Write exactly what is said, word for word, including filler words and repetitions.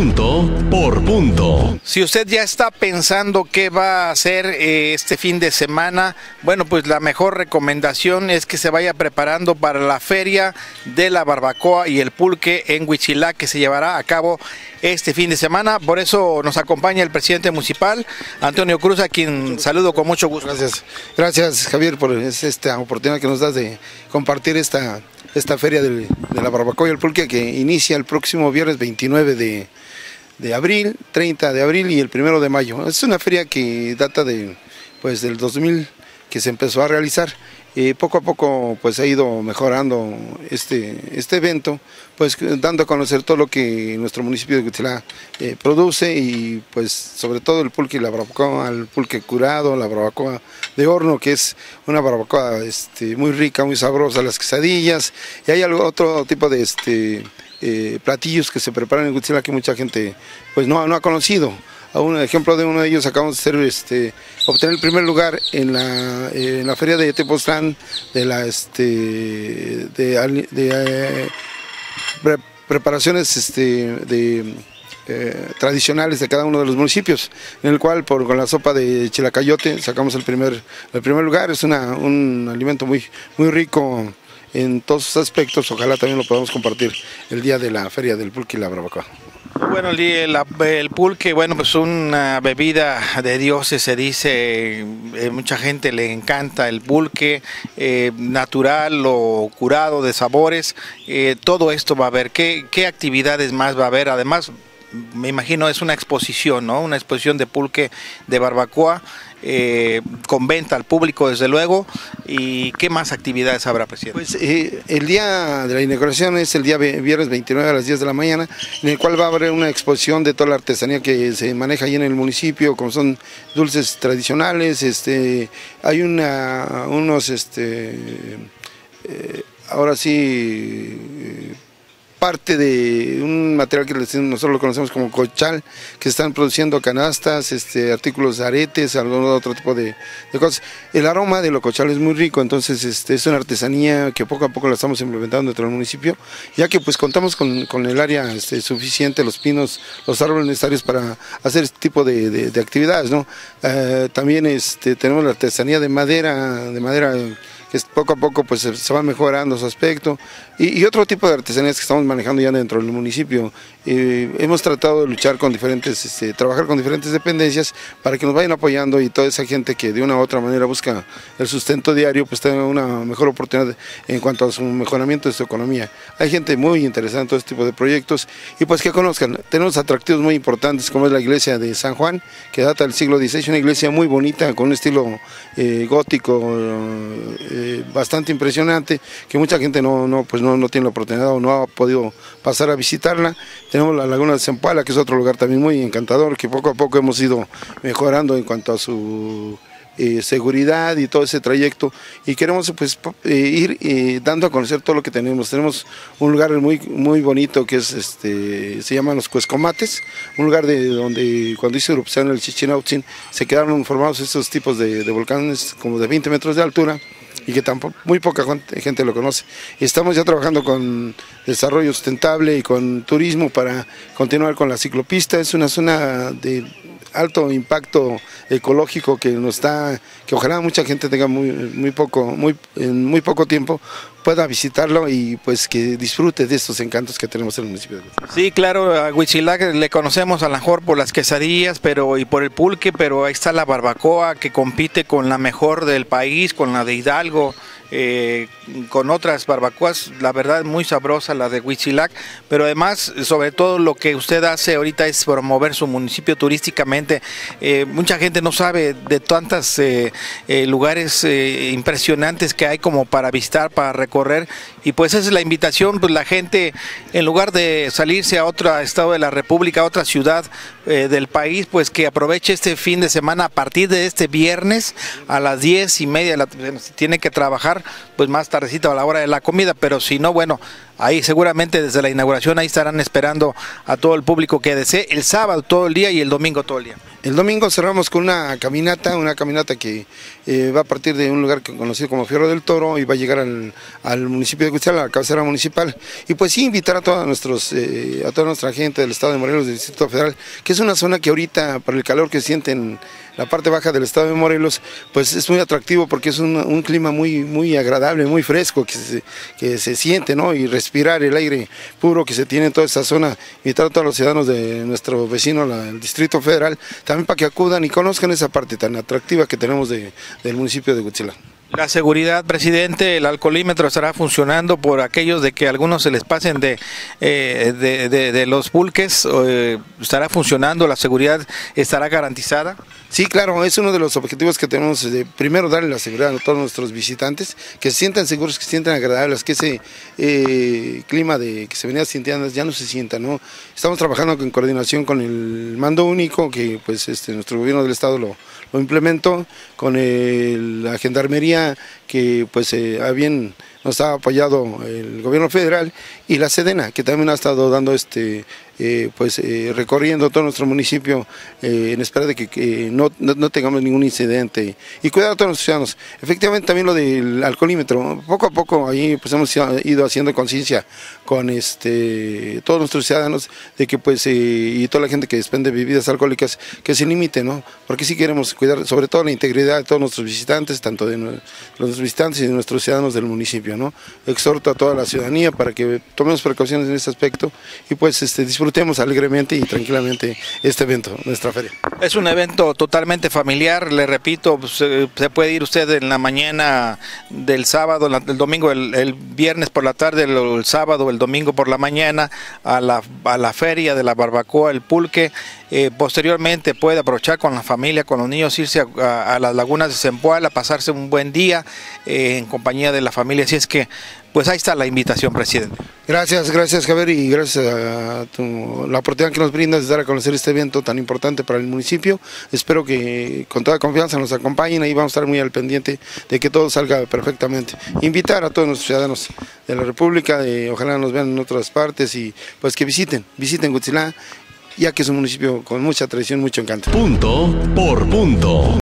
punto por punto. Si usted ya está pensando qué va a hacer eh, este fin de semana, bueno, pues la mejor recomendación es que se vaya preparando para la feria de la barbacoa y el pulque en Huitzilac, que se llevará a cabo este fin de semana. Por eso nos acompaña el presidente municipal, Antonio Cruz, a quien saludo con mucho gusto. Gracias, gracias Javier por esta oportunidad que nos das de compartir esta, esta feria de, de la barbacoa y el pulque, que inicia el próximo viernes veintinueve de, de abril, treinta de abril y el primero de mayo. Es una feria que data de, pues, del dos mil que se empezó a realizar. Eh, poco a poco pues ha ido mejorando este, este evento, pues dando a conocer todo lo que nuestro municipio de Huitzilac eh, produce, y pues sobre todo el pulque y la barbacoa, el pulque curado, la barbacoa de horno, que es una barbacoa este, muy rica, muy sabrosa, las quesadillas, y hay algo, otro tipo de este, eh, platillos que se preparan en Huitzilac que mucha gente pues no, no ha conocido. A un ejemplo de uno de ellos acabamos de hacer, este, obtener el primer lugar en la, eh, en la feria de Tepoztlán de la este, de, de eh, pre, preparaciones este, de, eh, tradicionales de cada uno de los municipios, en el cual por, con la sopa de chilacayote sacamos el primer, el primer lugar. Es una, un alimento muy, muy rico en todos sus aspectos. Ojalá también lo podamos compartir el día de la feria del pulque y la barbacoa. Bueno, el, el pulque, bueno, pues una bebida de dioses, se dice, eh, mucha gente le encanta el pulque, eh, natural o curado de sabores, eh, todo esto va a haber. ¿Qué, qué actividades más va a haber? Además, me imagino es una exposición, ¿no? Una exposición de pulque, de barbacoa, eh, con venta al público desde luego. ¿Y qué más actividades habrá, presidente? Pues eh, el día de la inauguración es el día viernes veintinueve a las diez de la mañana, en el cual va a haber una exposición de toda la artesanía que se maneja ahí en el municipio, como son dulces tradicionales, este, hay una, unos, este, eh, ahora sí, eh, parte de un material que nosotros lo conocemos como cochal, que están produciendo canastas, este, artículos de aretes, algún otro tipo de, de cosas. El aroma de lo cochal es muy rico, entonces este, es una artesanía que poco a poco la estamos implementando dentro del municipio, ya que pues contamos con, con el área este, suficiente, los pinos, los árboles necesarios para hacer este tipo de, de, de actividades, ¿no? Eh, también este, tenemos la artesanía de madera, de madera que poco a poco pues se va mejorando su aspecto, y, y otro tipo de artesanías que estamos manejando ya dentro del municipio. Eh, hemos tratado de luchar con diferentes, este, trabajar con diferentes dependencias para que nos vayan apoyando, y toda esa gente que de una u otra manera busca el sustento diario pues tenga una mejor oportunidad en cuanto a su mejoramiento de su economía. Hay gente muy interesada en todo este tipo de proyectos, y pues que conozcan. Tenemos atractivos muy importantes como es la iglesia de San Juan, que data del siglo dieciséis, una iglesia muy bonita con un estilo eh, gótico, eh, bastante impresionante, que mucha gente no, no, pues no, no tiene la oportunidad o no ha podido pasar a visitarla. Tenemos la Laguna de Zempoala, que es otro lugar también muy encantador, que poco a poco hemos ido mejorando en cuanto a su eh, seguridad y todo ese trayecto, y queremos pues eh, ir eh, dando a conocer todo lo que tenemos. Tenemos un lugar muy, muy bonito que es este, se llaman los Cuescomates, un lugar de donde cuando hizo erupción el Chichinautzin se quedaron formados estos tipos de, de volcanes como de veinte metros de altura, y que tampoco, muy poca gente lo conoce. Estamos ya trabajando con desarrollo sustentable y con turismo para continuar con la ciclopista. Es una zona de alto impacto ecológico que nos da, que ojalá mucha gente tenga muy, muy poco, muy, en muy poco tiempo pueda visitarlo, y pues que disfrute de estos encantos que tenemos en el municipio de Huitzilac. Sí, claro, a Huitzilac le conocemos a lo mejor por las quesadillas pero y por el pulque, pero ahí está la barbacoa, que compite con la mejor del país, con la de Hidalgo, eh, con otras barbacoas, la verdad muy sabrosa la de Huitzilac, pero además, sobre todo lo que usted hace ahorita es promover su municipio turísticamente. Eh, mucha gente no sabe de tantos eh, eh, lugares eh, impresionantes que hay como para visitar, para recorrer, y pues esa es la invitación. Pues la gente, en lugar de salirse a otro estado de la República, a otra ciudad eh, del país, pues que aproveche este fin de semana a partir de este viernes a las diez y media, la, tiene que trabajar pues más tardecito a la hora de la comida, pero si no, bueno, Ahí seguramente desde la inauguración ahí estarán esperando a todo el público que desee el sábado todo el día y el domingo todo el día. El domingo cerramos con una caminata, una caminata que eh, va a partir de un lugar conocido como Fierro del Toro y va a llegar al, al municipio de Cuitzilá, a la cabecera municipal. Y pues sí, invitar a, todos nuestros, eh, a toda nuestra gente del estado de Morelos, del Distrito Federal, que es una zona que ahorita, por el calor que sienten la parte baja del estado de Morelos, pues es muy atractivo porque es un, un clima muy, muy agradable, muy fresco, que se, que se siente, ¿no? Y respirar el aire puro que se tiene en toda esta zona, invitar a todos los ciudadanos de nuestro vecino, la, el Distrito Federal, también para que acudan y conozcan esa parte tan atractiva que tenemos de, del municipio de Cuitzilá. La seguridad, presidente, el alcoholímetro estará funcionando por aquellos de que algunos se les pasen de, eh, de, de, de los pulques, eh, estará funcionando, la seguridad estará garantizada. Sí, claro, es uno de los objetivos que tenemos, de primero darle la seguridad a todos nuestros visitantes, que se sientan seguros, que se sientan agradables, que ese eh, clima de que se venía sintiendo ya no se sienta, ¿no? Estamos trabajando en coordinación con el mando único, que pues este nuestro gobierno del estado lo, lo implementó, con el, la gendarmería, que pues eh, a bien nos ha apoyado el gobierno federal, y la Sedena, que también ha estado dando este eh, pues eh, recorriendo todo nuestro municipio eh, en espera de que, que no, no, no tengamos ningún incidente y cuidar a todos los ciudadanos. Efectivamente también lo del alcoholímetro, poco a poco ahí pues hemos ido haciendo conciencia con este todos nuestros ciudadanos de que pues eh, y toda la gente que despende bebidas alcohólicas que se limite, ¿no? Porque sí queremos cuidar sobre todo la integridad de todos nuestros visitantes, tanto de los visitantes y de nuestros ciudadanos del municipio, ¿no? Exhorto a toda la ciudadanía para que tomemos precauciones en este aspecto y pues este disfrutemos alegremente y tranquilamente este evento, nuestra feria. Es un evento totalmente familiar, le repito, se, se puede ir usted en la mañana del sábado, el domingo, el, el viernes por la tarde, el, el sábado, el domingo por la mañana a la, a la feria de la barbacoa, el pulque. Eh, posteriormente puede aprovechar con la familia, con los niños, irse a, a, a las lagunas de Zempoala, pasarse un buen día eh, en compañía de la familia. Así es que, pues ahí está la invitación, presidente. Gracias, gracias Javier, y gracias a tu, la oportunidad que nos brindas de dar a conocer este evento tan importante para el municipio. Espero que con toda confianza nos acompañen, ahí vamos a estar muy al pendiente de que todo salga perfectamente. Invitar a todos nuestros ciudadanos de la República, de, ojalá nos vean en otras partes y pues que visiten, visiten Cuitzilá, ya que es un municipio con mucha tradición, mucho encanto. Punto por punto.